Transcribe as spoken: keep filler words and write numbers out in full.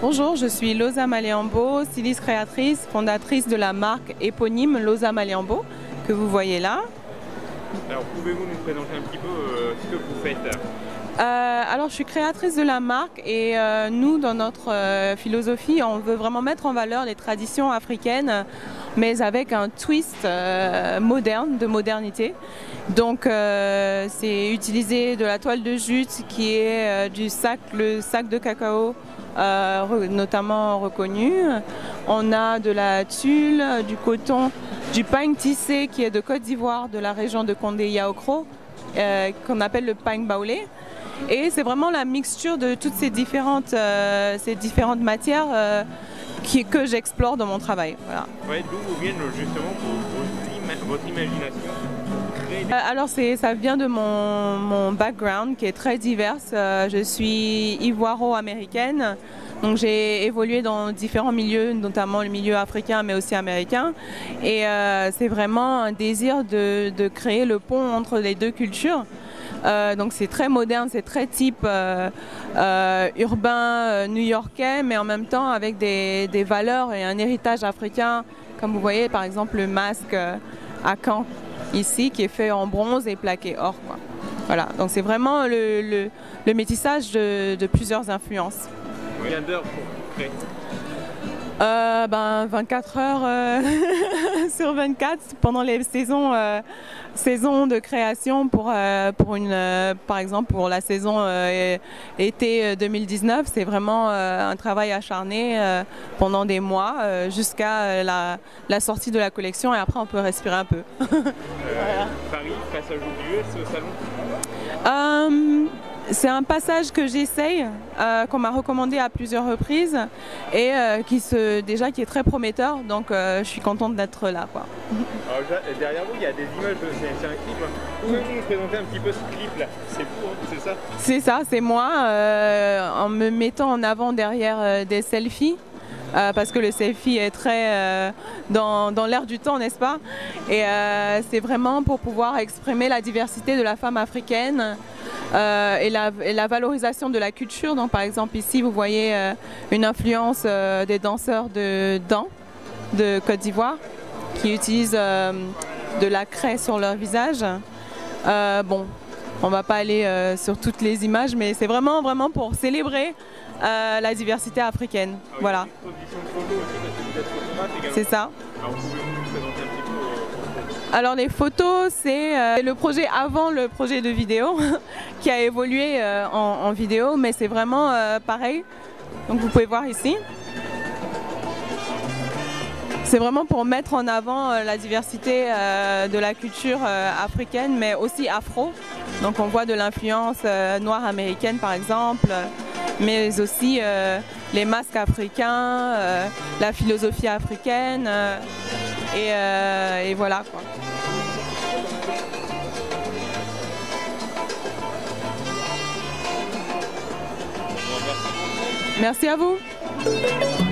Bonjour, je suis Loza Maliambo, styliste créatrice, fondatrice de la marque éponyme Loza Maliambo, que vous voyez là. Alors pouvez-vous nous présenter un petit peu euh, ce que vous faites? Euh, alors je suis créatrice de la marque et euh, nous dans notre euh, philosophie on veut vraiment mettre en valeur les traditions africaines mais avec un twist euh, moderne, de modernité. Donc euh, c'est utiliser de la toile de jute qui est euh, du sac, le sac de cacao euh, notamment reconnu. On a de la tulle, du coton, du pagne tissé qui est de Côte d'Ivoire, de la région de Condé-Yaokro, euh, qu'on appelle le pagne baoulé. Et c'est vraiment la mixture de toutes ces différentes, euh, ces différentes matières euh, qui, que j'explore dans mon travail. Voilà. Ouais, d'où vous viennent justement votre, votre imagination? euh, Alors ça vient de mon, mon background qui est très divers. Euh, je suis ivoiro-américaine, donc j'ai évolué dans différents milieux, notamment le milieu africain mais aussi américain. Et euh, c'est vraiment un désir de, de créer le pont entre les deux cultures. Euh, donc c'est très moderne, c'est très type euh, euh, urbain euh, new-yorkais, mais en même temps avec des, des valeurs et un héritage africain, comme vous voyez par exemple le masque euh, à Caen ici qui est fait en bronze et plaqué or, quoi. Voilà, donc c'est vraiment le, le, le métissage de, de plusieurs influences. Combien d'heures pour créer? Euh, ben, vingt-quatre heures euh, sur vingt-quatre pendant les saisons, euh, saisons de création pour, euh, pour une, euh, par exemple pour la saison euh, été deux mille dix-neuf, c'est vraiment euh, un travail acharné euh, pendant des mois euh, jusqu'à la, la sortie de la collection et après on peut respirer un peu. euh, voilà. Paris, passage oublié, c'est au salon? euh, C'est un passage que j'essaye, euh, qu'on m'a recommandé à plusieurs reprises et euh, qui, se, déjà, qui est très prometteur, donc euh, je suis contente d'être là, quoi. Alors, derrière vous, il y a des images, c'est un clip. Pouvez-vous nous présenter un petit peu ce clip-là? C'est vous, hein, c'est ça? C'est ça, c'est moi, euh, en me mettant en avant derrière euh, des selfies. Euh, parce que le selfie est très euh, dans, dans l'air du temps, n'est-ce pas? Et euh, c'est vraiment pour pouvoir exprimer la diversité de la femme africaine euh, et, la, et la valorisation de la culture. Donc, par exemple, ici, vous voyez euh, une influence euh, des danseurs de dents de Côte d'Ivoire qui utilisent euh, de la craie sur leur visage. Euh, bon, on ne va pas aller euh, sur toutes les images, mais c'est vraiment, vraiment pour célébrer Euh, la diversité africaine. Ah oui, voilà. C'est ça. Alors, pouvez-vous nous présenter un petit peu euh... Alors les photos, c'est euh, le projet avant le projet de vidéo qui a évolué euh, en, en vidéo, mais c'est vraiment euh, pareil. Donc vous pouvez voir ici. C'est vraiment pour mettre en avant euh, la diversité euh, de la culture euh, africaine, mais aussi afro. Donc on voit de l'influence euh, noire américaine par exemple, mais aussi euh, les masques africains, euh, la philosophie africaine, euh, et, euh, et voilà, quoi. Merci à vous.